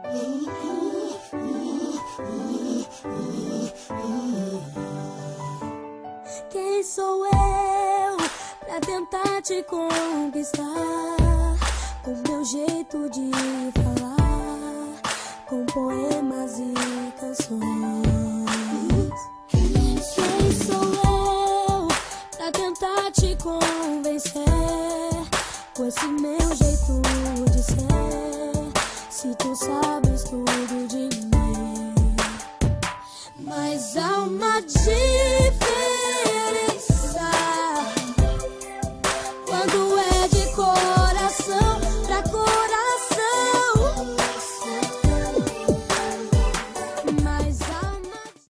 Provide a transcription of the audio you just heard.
Quem sou eu pra tentar te conquistar? Com meu jeito de falar, com poemas e canções. Quem sou eu pra tentar te convencer? Com esse meu jeito de ser, se tu sabes tudo de mim. Mas há uma diferença